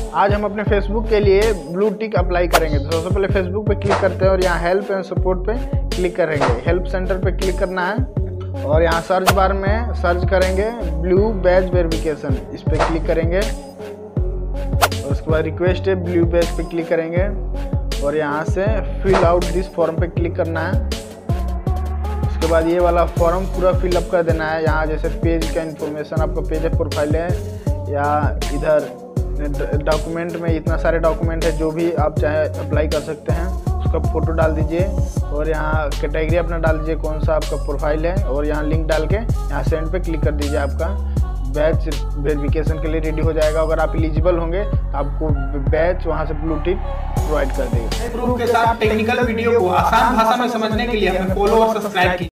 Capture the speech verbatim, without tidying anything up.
आज हम अपने फेसबुक के लिए ब्लू टिक अप्लाई करेंगे। तो सबसे पहले फेसबुक पे क्लिक करते हैं और यहाँ हेल्प एंड सपोर्ट पे क्लिक करेंगे। हेल्प सेंटर पे क्लिक करना है और यहाँ सर्च बार में सर्च करेंगे ब्लू बैज वेरिफिकेशन, इस पर क्लिक करेंगे। और उसके बाद रिक्वेस्ट है ब्लू बैज पे क्लिक करेंगे और यहाँ से फिल आउट दिस फॉर्म पे क्लिक करना है। उसके बाद ये वाला फॉर्म पूरा फिलअप कर देना है। यहाँ जैसे पेज का इन्फॉर्मेशन, आपका पेज है, प्रोफाइल है, या इधर डॉक्यूमेंट में इतना सारे डॉक्यूमेंट है, जो भी आप चाहे अप्लाई कर सकते हैं। उसका फ़ोटो डाल दीजिए और यहाँ कैटेगरी अपना डाल दीजिए, कौन सा आपका प्रोफाइल है, और यहाँ लिंक डाल के यहाँ सेंड पे क्लिक कर दीजिए। आपका बैच वेरिफिकेशन के लिए रेडी हो जाएगा। अगर आप एलिजिबल होंगे तो आपको बैच वहाँ से ब्लू टिक प्रोवाइड कर देगा। प्रूफ के साथ टेक्निकल वीडियो को आसान भाषा में समझने के लिए हमें फॉलो और सब्सक्राइब कीजिए।